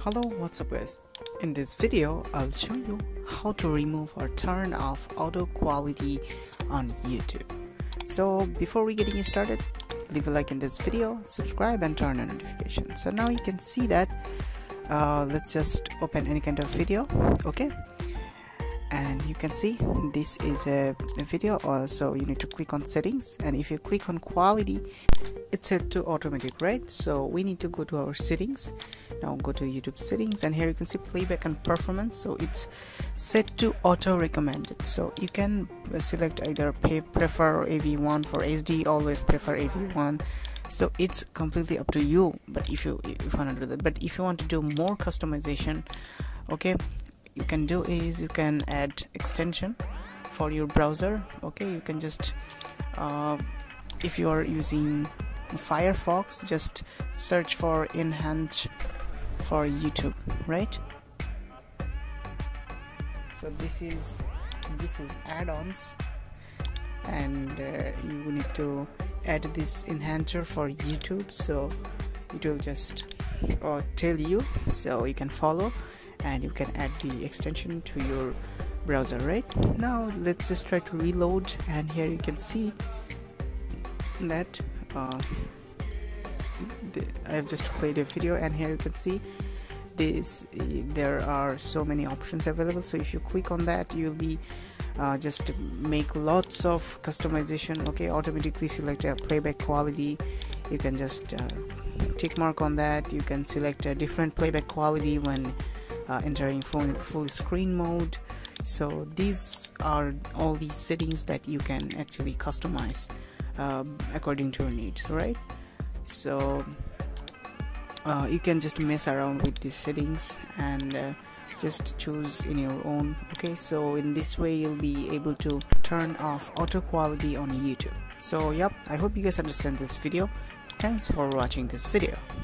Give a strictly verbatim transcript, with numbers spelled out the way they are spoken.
Hello, what's up guys? In this video I'll show you how to remove or turn off auto quality on YouTube. So before we getting started, leave a like in this video, subscribe and turn on notifications. So now you can see that uh, let's just open any kind of video, okay, and you can see this is a, a video. Also you need to click on settings, and if you click on quality it's set to automatic, right? So we need to go to our settings. Now go to YouTube settings, and here you can see playback and performance. So it's set to auto recommended, so you can select either pay, prefer A V one. For H D always prefer A V one, so it's completely up to you. But if you if you want to do that, but if you want to do more customization, okay, you can do is you can add extension for your browser. Okay, you can just uh, if you are using Firefox, just search for enhance for YouTube, right? So this is this is add-ons, and uh, you need to add this enhancer for YouTube, so it will just uh, tell you, so you can follow and you can add the extension to your browser. Right now let's just try to reload, and here you can see that uh, I have just played a video, and here you can see this there are so many options available. So if you click on that, you'll be uh, just make lots of customization. Okay, automatically select a playback quality. You can just uh, tick mark on that. You can select a different playback quality when uh, entering full, full screen mode. So these are all these settings that you can actually customize uh, according to your needs, right? So uh, you can just mess around with these settings and uh, just choose in your own. Okay, so in this way you'll be able to turn off auto quality on YouTube. So yep, I hope you guys understand this video. Thanks for watching this video.